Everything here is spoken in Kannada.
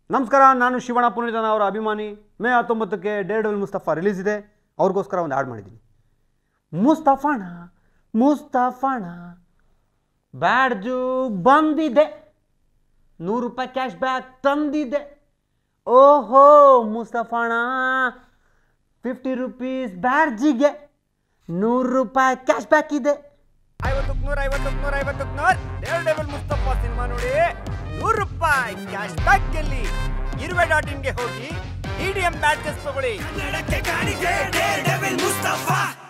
ನಮಸ್ಕಾರ, ನಾನು ಶಿವಣ್ಣ ಪುನೀತನ ಅವರ ಅಭಿಮಾನಿ. ಮೇ 19ಕ್ಕೆ ಡೇರ್ ಡೆವಿಲ್ ಮುಸ್ತಫಾ ರಿಲೀಸ್ ಇದೆ. ಅವ್ರಿಗೋಸ್ಕರ ಒಂದು ಹಾಡು ಮಾಡಿದ್ದೀನಿ. ಮುಸ್ತಫಾಣ ಬ್ಯಾಡ್ಜು ಬಂದಿದೆ, ₹100 ಕ್ಯಾಶ್ ಬ್ಯಾಕ್ ತಂದಿದೆ. ಓಹೋ ಮುಸ್ತಫಾಣ, ₹50 ಬ್ಯಾಡ್ಜಿಗೆ ₹100 ಕ್ಯಾಶ್ ಬ್ಯಾಕ್ ಇದೆ. 50 ಡೇರ್ ಡೆವಿಲ್ ಮುಸ್ತಫಾ ಸಿನಿಮಾ ನೋಡಿ ₹100 ಕ್ಯಾಶ್ ಬ್ಯಾಕ್ ಗೆಲ್ಲಿ. irve.in ಗೆ ಹೋಗಿ EDM ಬ್ಯಾಡ್ಜಸ್ ತಗೊಳ್ಳಿ.